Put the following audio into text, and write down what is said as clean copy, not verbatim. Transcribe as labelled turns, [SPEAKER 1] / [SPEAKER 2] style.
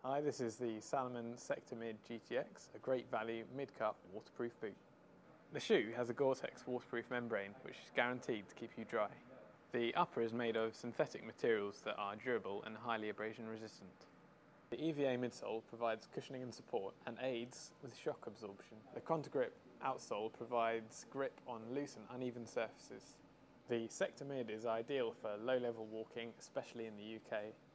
[SPEAKER 1] Hi, this is the Salomon Sector Mid GTX, a great value mid-cut waterproof boot. The shoe has a Gore-Tex waterproof membrane which is guaranteed to keep you dry. The upper is made of synthetic materials that are durable and highly abrasion resistant. The EVA midsole provides cushioning and support and aids with shock absorption. The Contagrip outsole provides grip on loose and uneven surfaces. The Sector Mid is ideal for low-level walking, especially in the UK.